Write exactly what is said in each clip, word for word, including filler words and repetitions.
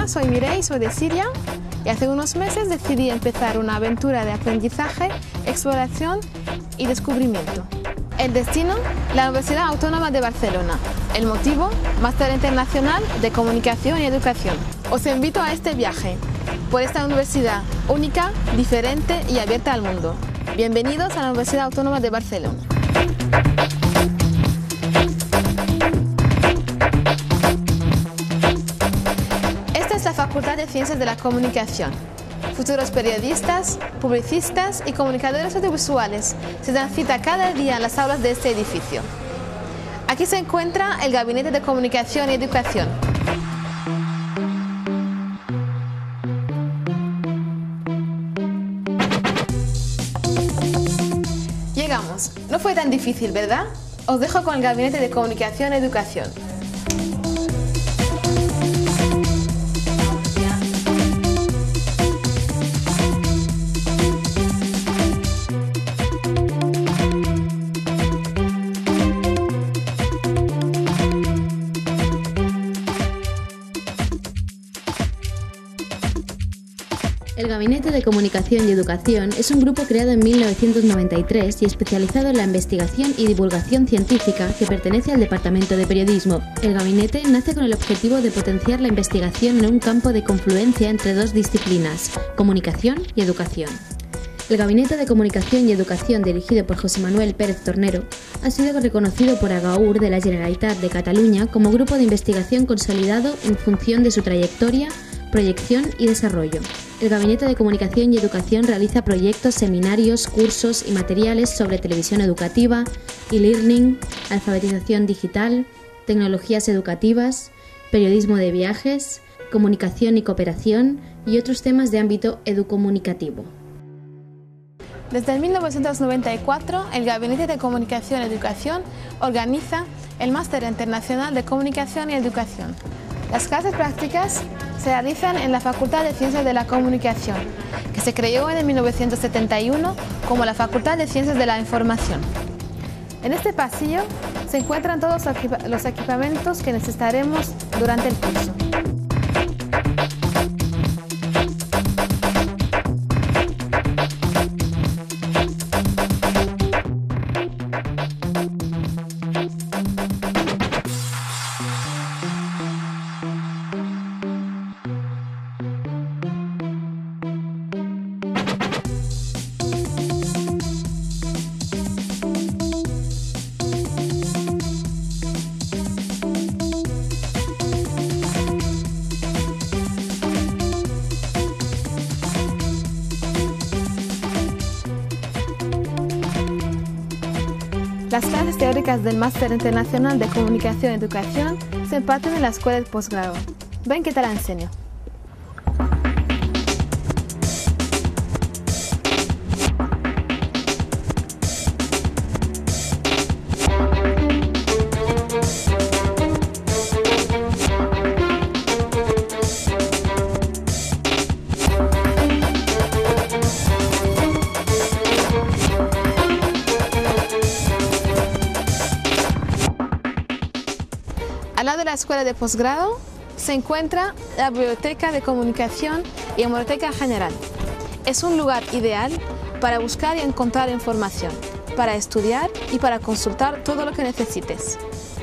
Hola, soy Mireille, soy de Siria y hace unos meses decidí empezar una aventura de aprendizaje, exploración y descubrimiento. El destino, la Universidad Autónoma de Barcelona. El motivo, Máster Internacional de Comunicación y Educación. Os invito a este viaje por esta universidad única, diferente y abierta al mundo. Bienvenidos a la Universidad Autónoma de Barcelona. Esta es la Facultad de Ciencias de la Comunicación. Futuros periodistas, publicistas y comunicadores audiovisuales se dan cita cada día en las aulas de este edificio. Aquí se encuentra el Gabinete de Comunicación y Educación. Llegamos. No fue tan difícil, ¿verdad? Os dejo con el Gabinete de Comunicación y Educación. El Gabinete de Comunicación y Educación es un grupo creado en mil novecientos noventa y tres y especializado en la investigación y divulgación científica que pertenece al Departamento de Periodismo. El gabinete nace con el objetivo de potenciar la investigación en un campo de confluencia entre dos disciplinas, comunicación y educación. El Gabinete de Comunicación y Educación, dirigido por José Manuel Pérez Tornero, ha sido reconocido por Agaur de la Generalitat de Cataluña como grupo de investigación consolidado en función de su trayectoria, proyección y desarrollo. El Gabinete de Comunicación y Educación realiza proyectos, seminarios, cursos y materiales sobre televisión educativa, e-learning, alfabetización digital, tecnologías educativas, periodismo de viajes, comunicación y cooperación y otros temas de ámbito educomunicativo. Desde mil novecientos noventa y cuatro, el Gabinete de Comunicación y Educación organiza el Máster Internacional de Comunicación y Educación. Las clases prácticas se realizan en la Facultad de Ciencias de la Comunicación, que se creó en mil novecientos setenta y uno como la Facultad de Ciencias de la Información. En este pasillo se encuentran todos los equipamientos que necesitaremos durante el curso. Las clases teóricas del Máster Internacional de Comunicación y Educación se imparten en la Escuela de Posgrado. Ven que te la enseño. Al lado de la Escuela de Posgrado se encuentra la Biblioteca de Comunicación y Hemeroteca General. Es un lugar ideal para buscar y encontrar información, para estudiar y para consultar todo lo que necesites.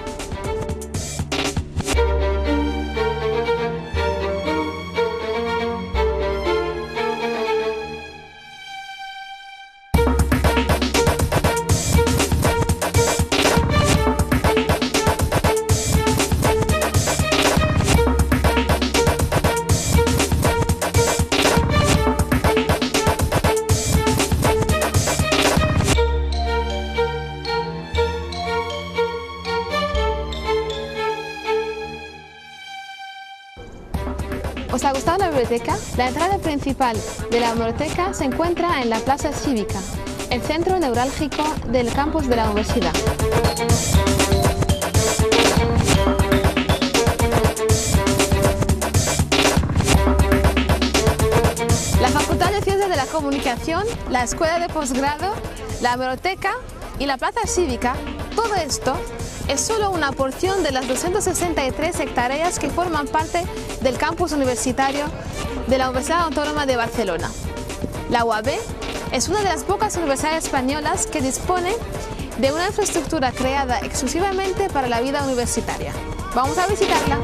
¿Os ha gustado la biblioteca? La entrada principal de la biblioteca se encuentra en la Plaza Cívica, el centro neurálgico del campus de la universidad. La Facultad de Ciencias de la Comunicación, la Escuela de Posgrado, la Hemeroteca y la plaza cívica, todo esto es solo una porción de las doscientas sesenta y tres hectáreas que forman parte del campus universitario de la Universidad Autónoma de Barcelona. La U A B es una de las pocas universidades españolas que dispone de una infraestructura creada exclusivamente para la vida universitaria. Vamos a visitarla.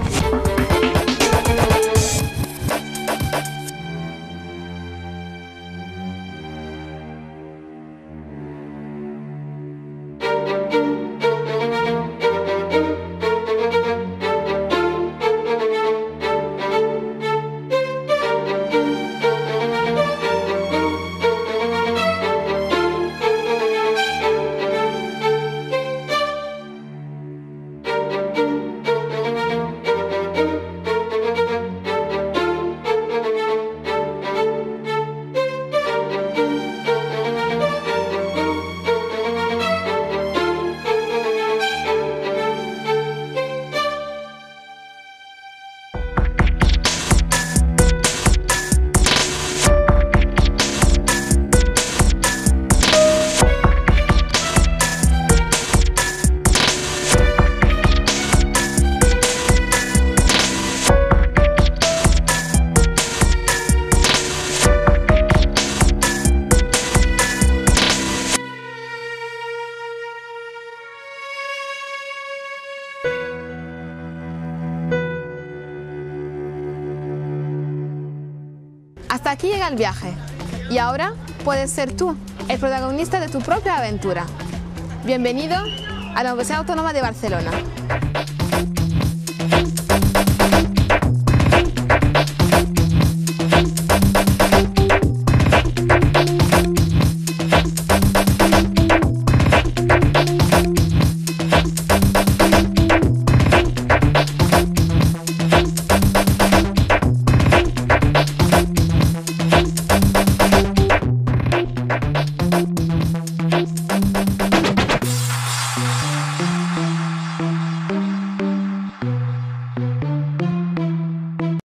Hasta aquí llega el viaje y ahora puedes ser tú el protagonista de tu propia aventura. Bienvenido a la Universidad Autónoma de Barcelona.